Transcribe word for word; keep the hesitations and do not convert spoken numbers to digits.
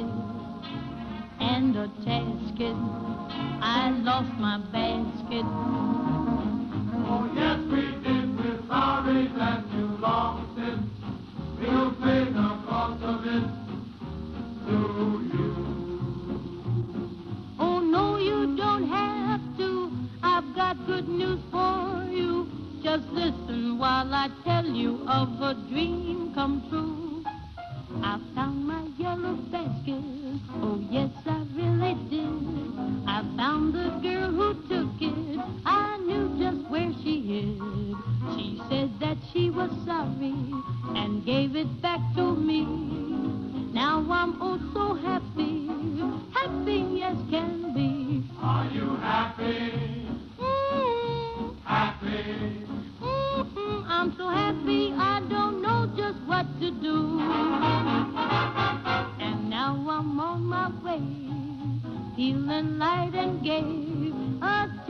basket and a tasket. I lost my basket. Oh, yes, we did. We're sorry that you lost it. We'll pay the cost of it to you. Oh, no, you don't have to. I've got good news for you. Just listen while I tell you of a dream come true. I found my yellow basket. Oh, yes, I really did. I found the girl who took it. I knew just where she hid. She said that she was sorry and gave it back to me. Now I'm oh so happy, happy as can be. Are you happy? Mm-hmm. Happy? Mm-hmm. I'm so happy I don't know just what to do. And now I'm on my way, feeling light and gay. A